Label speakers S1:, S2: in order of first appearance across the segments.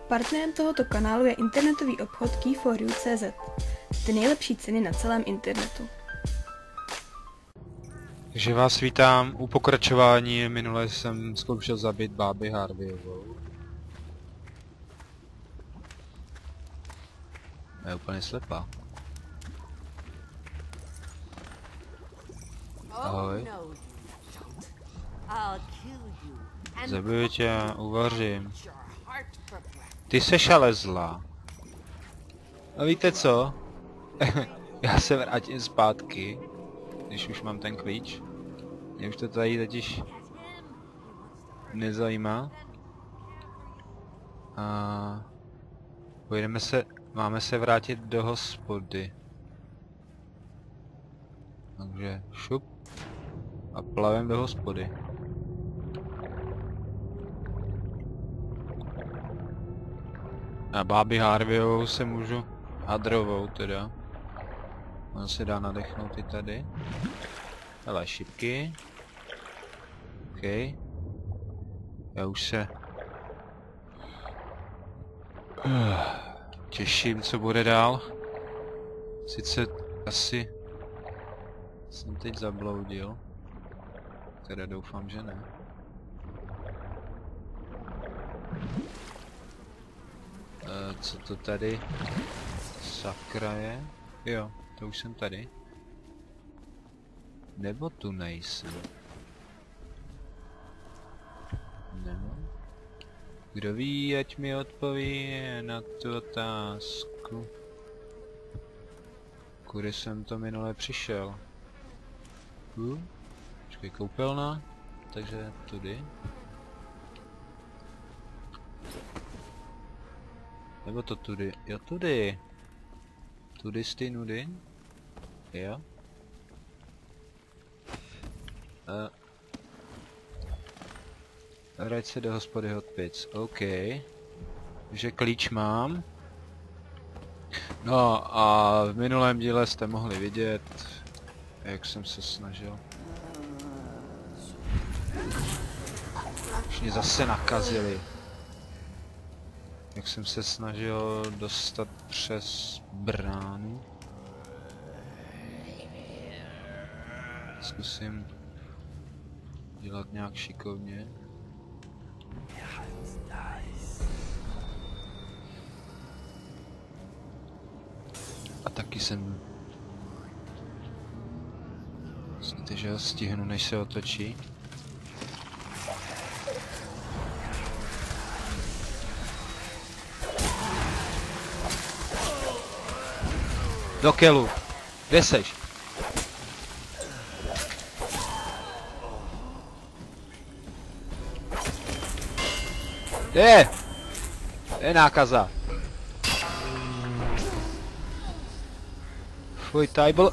S1: Partnerem tohoto kanálu je internetový obchod Key4U.cz. Ty nejlepší ceny na celém internetu.
S2: Takže vás vítám u pokračování. Minule jsem zkoušel zabít Bobby Harveyovou. Je úplně slepá. Ahoj. Zabiju tě a uvařím. Ty seš ale zlá. A víte co? Já se vrátím zpátky, když už mám ten klíč. Mě už to tady totiž nezajímá. A máme se vrátit do hospody. Takže šup a plavem do hospody. A Bobby Harveyovou se můžu hadrovou teda. On se dá nadechnout i tady. Hele, šipky. OK. Já už se těším, co bude dál. Sice asi jsem teď zabloudil. Teda doufám, že ne. Co to tady? Sakra je? Jo, to už jsem tady. Nebo tu nejsem? Nebo? Kdo ví, ať mi odpoví na tu otázku. Kudy jsem to minule přišel? Počkej, koupelna. Takže tudy. Nebo to tudy? Jo, tudy. Tudy z ty nudy? Jo. Vrať se do hospody Hot Pits. OK. Takže klíč mám. No a v minulém díle jste mohli vidět, jak jsem se snažil. Už mě zase nakazili. Jak jsem se snažil dostat přes bránu. Zkusím dělat nějak šikovně. A taky jsem... Myslíte, že ho stihnu, než se otočí? Do kelu. Kde seš? Kde je nákaza? Fuj, tady byl...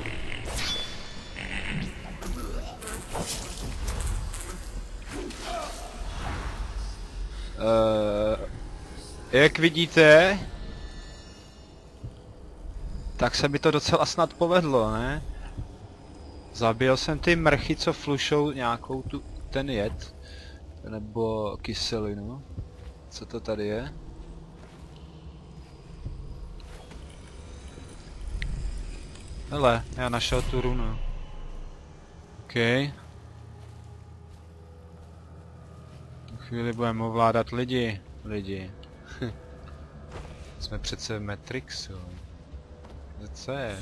S2: Jak vidíte, tak se mi to docela snad povedlo, ne? Zabil jsem ty mrchy, co flušou nějakou ten jed. Nebo kyselinu. Co to tady je? Hele, já našel tu runu. OK. V chvíli budeme ovládat lidi. Jsme přece v Matrixu. Co je?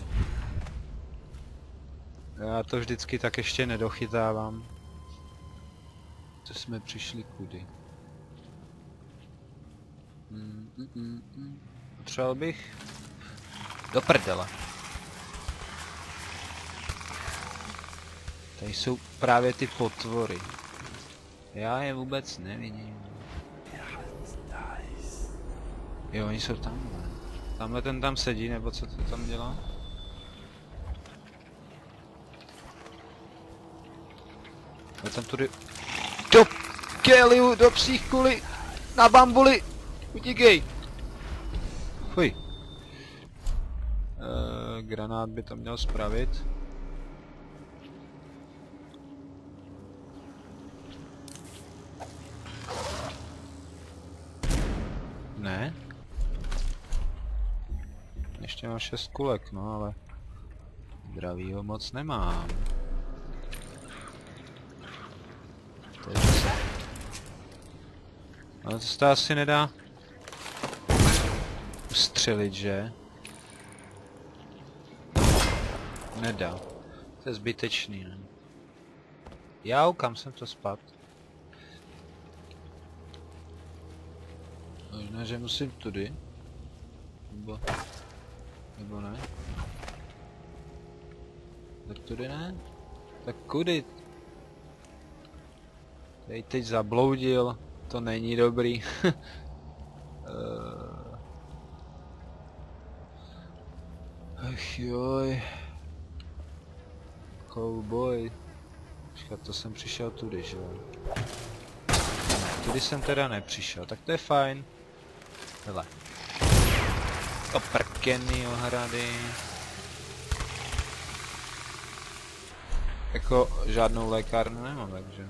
S2: Já to vždycky tak ještě nedochytávám. To jsme přišli kudy. Potřeboval bych... Do prdele. Tady jsou právě ty potvory. Já je vůbec nevidím. Jo, oni jsou tamhle. Tamhle ten tam sedí, nebo co to tam dělá? Je tam tudy... Do keliu, do psích kuli! Na bambuli! Utíkej! Fuj. Granát by to měl spravit. Ne? Ještě mám 6 kulek, no ale... Zdravýho moc nemám. Takže se... Ale to se asi nedá... ustřelit, že? Nedá. To je zbytečný, ne? Jau, kam jsem to spadl? Možná, že musím tudy. Nebo ne? Tak tudy ne? Tak kudy? Teď zabloudil. To není dobrý. Ach joj. Cowboy. Počkat, to jsem přišel tudy, že jo? Tudy jsem teda nepřišel, tak to je fajn. Hele. Oprkený ohrady. Jako žádnou lékárnu nemám, takže...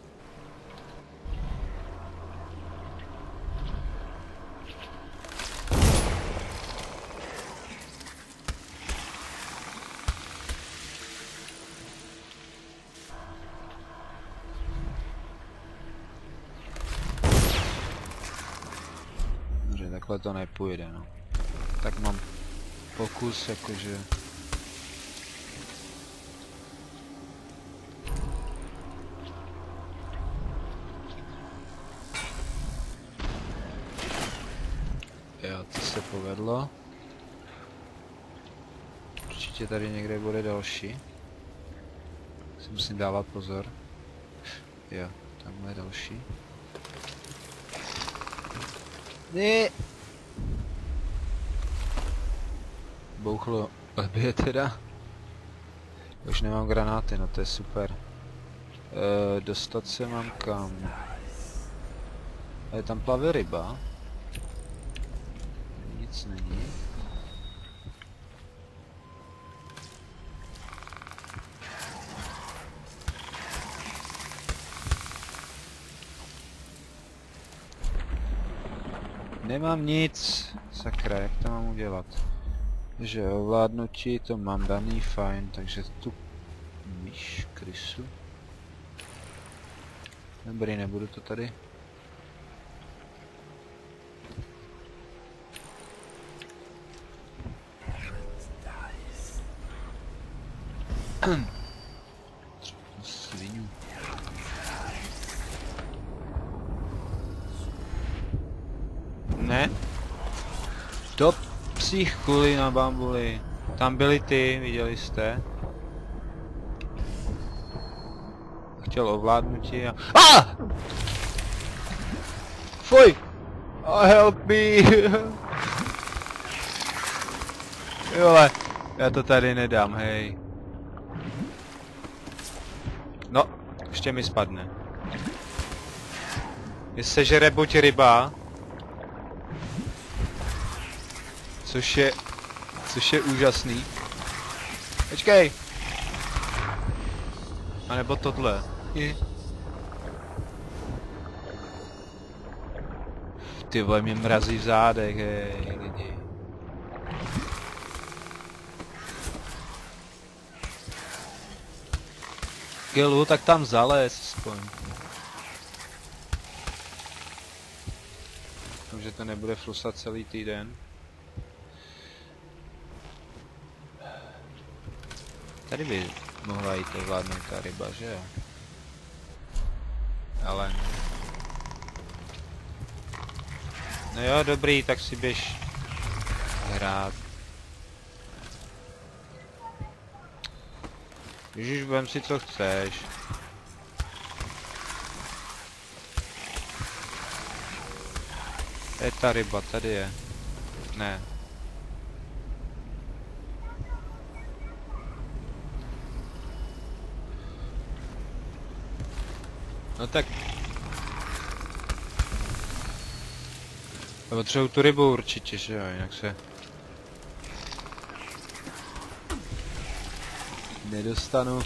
S2: Dobře, takhle to nepůjde, no. Tak mám pokus, jakože... Jo, to se povedlo. Určitě tady někde bude další. Si musím dávat pozor. Jo, tamhle je další. Ne. Bouchlo lebě teda. Už nemám granáty, no to je super. Dostat se mám kam? Ale tam plave ryba. Nic není. Nemám nic. Sakra, jak to mám udělat? Takže ovládnutí to mám daný, fajn, takže tu myš, krysu. Dobrý, nebudu to tady. Svinu. Ne. Do psích kulí na bambuli. Tam byly ty, viděli jste. Chtěl ovládnutí a... Fuj! Oh, help me! Jole, já to tady nedám, hej. No, ještě mi spadne. Je sežere buď ryba, což je úžasný. Počkej! A nebo tohle. Ty vole, mě mrazí v zádech, hej, lidi. Gilu, tak tam zalez aspoň. Doufám, že to nebude flusat celý týden. Tady by mohla jít ovládnout ta ryba, že jo? Ale... No jo, dobrý, tak si běž hrát. Ježiš, vem si co chceš. Je ta ryba, tady je. Ne. No tak... Potřebuji tu rybu určitě, že jo, jinak se... nedostanu.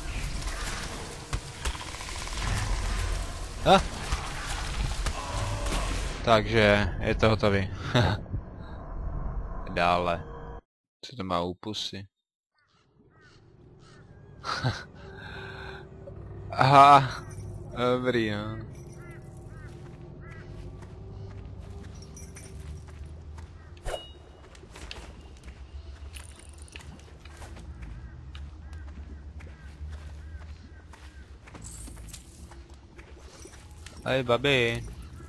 S2: Takže je to hotový. Dále. Co to má u pusy? Aha. Dobrý, no. Hej, babi.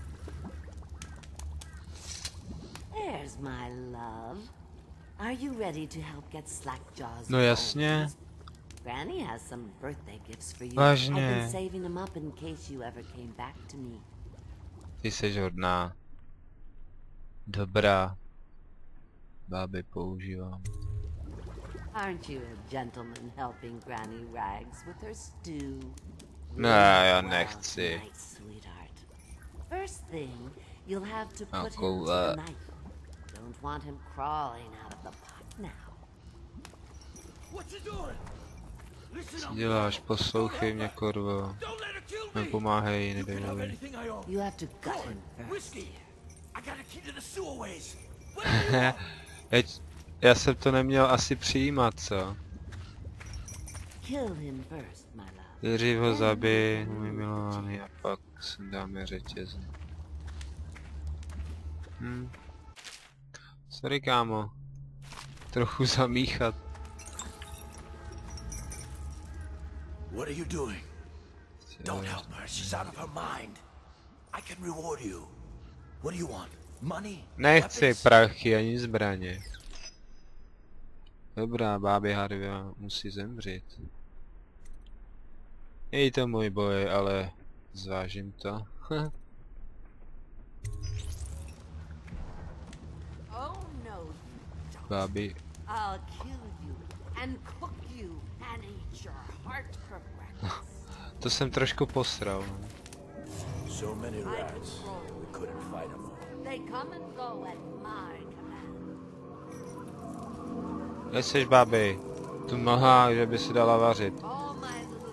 S3: There's my love. Are you ready to help get Slackjaw's
S2: No jasně.
S3: bones? Granny has some birthday gifts for you.
S2: Vážně.
S3: I've been saving them up in case you ever came back to me.
S2: Ty jsi hodná. Dobrá. Báby používám.
S3: Aren't you a gentleman helping Granny Rags with her stew?
S2: Ne, já
S3: Well
S2: nechci.
S3: tonight, sweetheart. First thing, you'll have to
S2: I'll
S3: put
S2: go,
S3: him to the knife. Don't want him crawling out of the pot now.
S4: What you doing? Listen
S2: Co
S4: up.
S2: děláš? Poslouchej mě, kurvo.
S4: Don't let her kill me.
S2: Nepomáhej,
S4: You can have
S2: nedejovi.
S4: anything I own.
S3: You have to gut him first.
S4: Whiskey. I got a key to the sewerways. What do you want?
S2: Já jsem to neměl asi přijímat, co?
S3: Kill him first, my love.
S2: Nejdřív ho zabij, můj milovaný, a pak sem dáme řetězy. Sorry, kámo. Trochu zamíchat.
S4: What are you doing? Don't help her. She's out of her mind. I can reward you. What do you want? Money?
S2: Nechci
S4: Weapons?
S2: prachy ani zbraně. Dobrá, bábě Harvia musí zemřít. Je to můj boj, ale zvážím to.
S3: Oh no, don't.
S2: Bábí.
S3: I'll kill you and cook you and eat your heart for breakfast.
S2: To jsem trošku posral.
S4: So many rats. We couldn't fight them all.
S3: They come and go at my command.
S2: Neseš, bábí. Tu noha, že by si dala vařit.
S3: All my little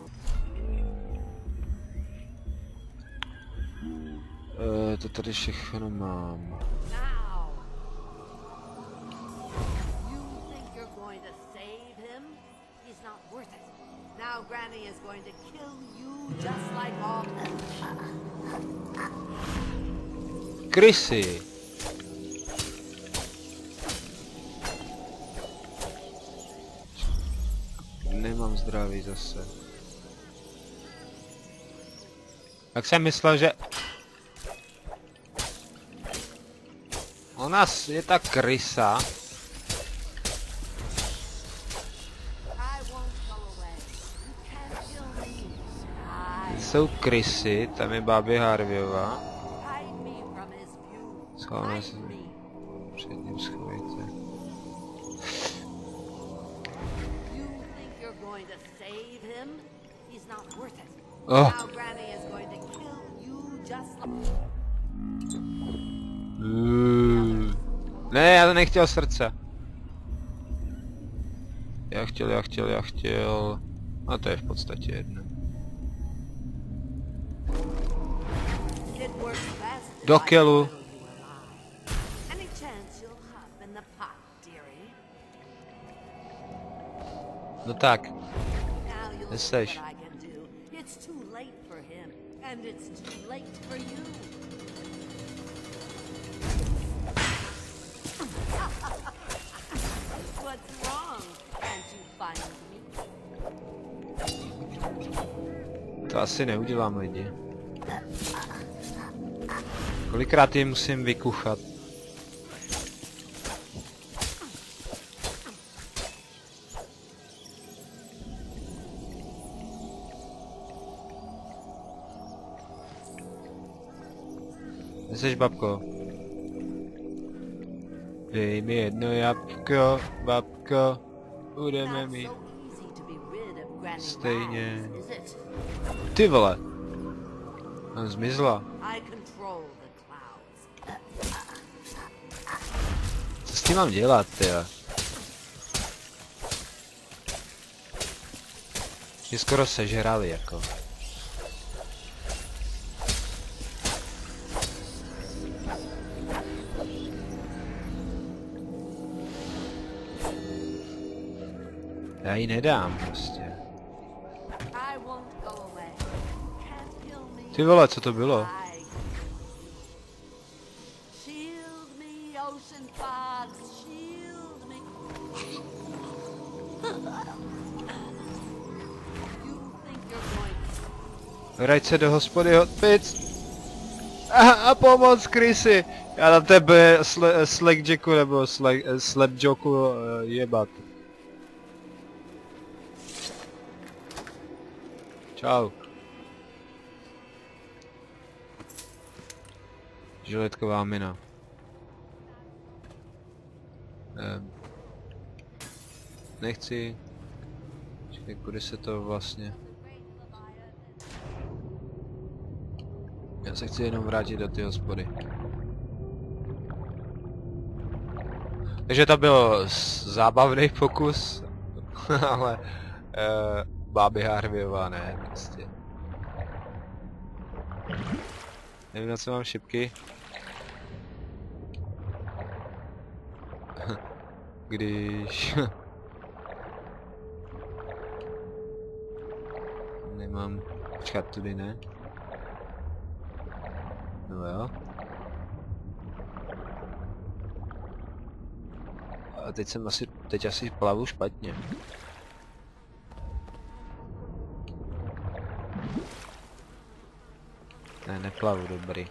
S2: To tady všechno mám.
S3: now. You think you're going to save him? He's not worth it. Now Granny is going to kill you just like all.
S2: Krysy! Nemám zdraví zase. Tak jsem myslel, že... Ona je ta krysa.
S3: I won't go away. You can't kill me.
S2: Jsou krysy, tam je bábě Harviová.
S3: Hide me from his view.
S2: Schováme se.
S3: Hide me.
S2: Před ním schovejte.
S3: You think you're going to save him? He's not worth it.
S2: Oh.
S3: Now Granny is going to kill you just like.
S2: Ne, já to nechtěl srdce. Já chtěl. A to je v podstatě jedno.
S3: It works best if
S2: Do
S3: I
S2: kelu.
S3: boil you alive. Any chance you'll hop in the pot, dearie?
S2: No tak.
S3: Now you'll
S2: Yes,
S3: see
S2: Sage.
S3: what I can do. It's too late for him, and it's too late for you. What's wrong? Can't you find me?
S2: To asi neudělám, lidi. Kolikrát je musím vykuchat? Jseš, babko? Dej mi jedno jabko, babko. Budeme
S3: Not
S2: mít.
S3: so easy to be rid of Granny
S2: Stejně.
S3: Rags, is it?
S2: Ty vole! Ona zmizla.
S3: I control the clouds.
S2: Co s tím mám dělat, tyjo? Je skoro sežrali, jako. Já ji nedám prostě.
S3: I won't go away. Can't kill me.
S2: Ty vole, co to bylo?
S3: Shield me, ocean fox. Shield me. You think you're going
S2: Vrať se do hospody Hot Pits. A pomoc, Chrissy! Já na tebe Slackjacku nebo Slapjacku jebat. Čau. Žiletková mina. Nechci. Čekaj, kudy se to vlastně... Já se chci jenom vrátit do ty hospody. Takže to byl zábavný pokus, ale báby Harveyová ne, prostě. Nevím, na co mám šipky. Když... Nemám... Počkat, tudy ne. No jo. A teď asi plavu špatně. Ne, neplavu, dobrý.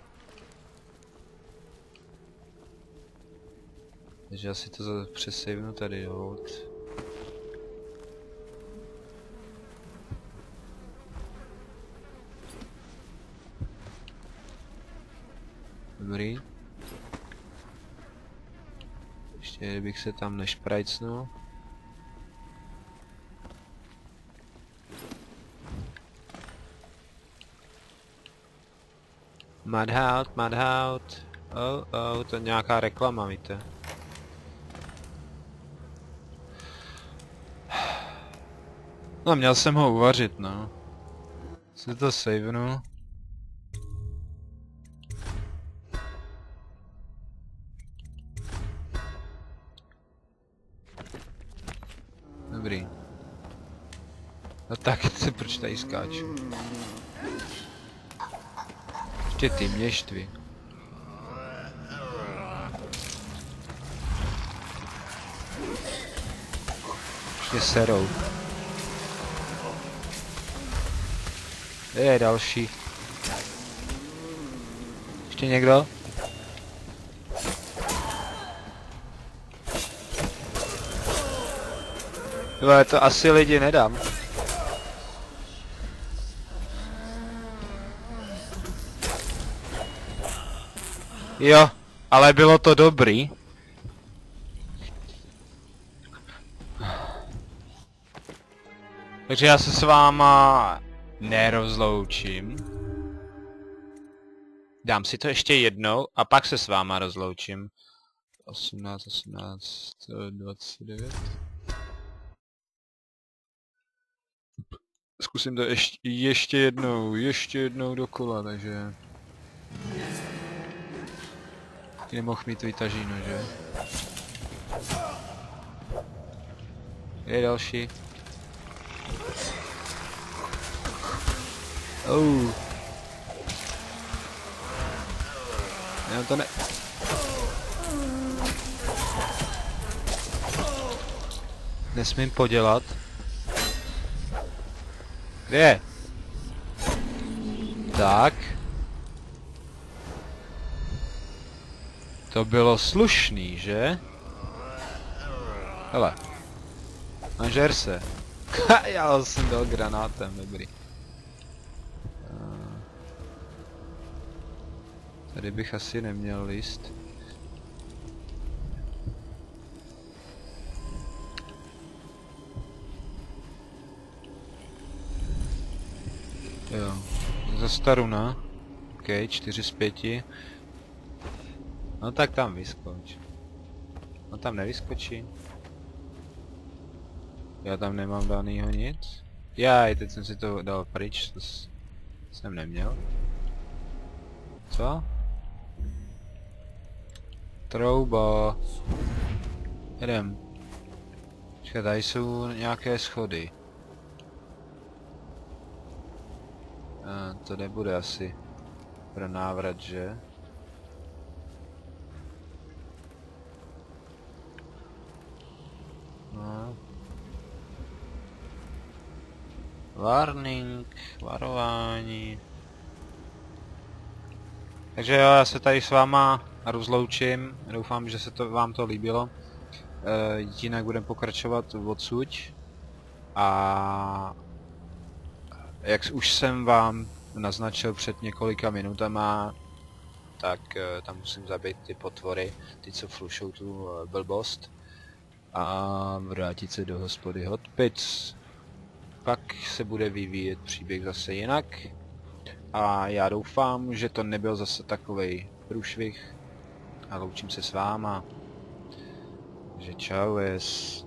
S2: Takže asi to přesavnu tady, hold. Dobrý. Ještě kdybych se tam nešprajcnul. Madhout, Madhout. Oh, to je nějaká reklama, víte. No, měl jsem ho uvařit, no. Si to savenu. Dobrý. No tak, proč tady skáču? Ještě ty měštvi. Ještě serou. Je další. Ještě někdo? Jo, to asi lidi nedám. Jo, ale bylo to dobrý. Takže já se s váma nerozloučím. Dám si to ještě jednou a pak se s váma rozloučím. 18, 29. Zkusím to ještě jednou dokola, takže... Ty nemohl mít vytažíno, že? Je další. Oh. Já to ne... Nesmím podělat. Kde je? Tak. To bylo slušný, že? Hele. Nažer se. Já jsem dal granátem, dobrý. Tady bych asi neměl list. Jo, za staruna. OK, 4 z 5. No tak tam vyskoč. No tam nevyskočí. Já tam nemám danýho nic. Jaj, teď jsem si to dal pryč, to jsem neměl. Co? Trouba. Jedem. Počkej, tady jsou nějaké schody. To nebude asi pro návrat, že? No. Warning, varování. Takže jo, já se tady s váma rozloučím. Doufám, že se vám to líbilo. Jinak budeme pokračovat odsud. A jak už jsem vám naznačil před několika minutama, tak tam musím zabít ty potvory, ty co flušou tu blbost. A vrátit se do hospody Hot Pits. Pak se bude vyvíjet příběh zase jinak. A já doufám, že to nebyl zase takovej průšvih. A loučím se s váma. Takže čau,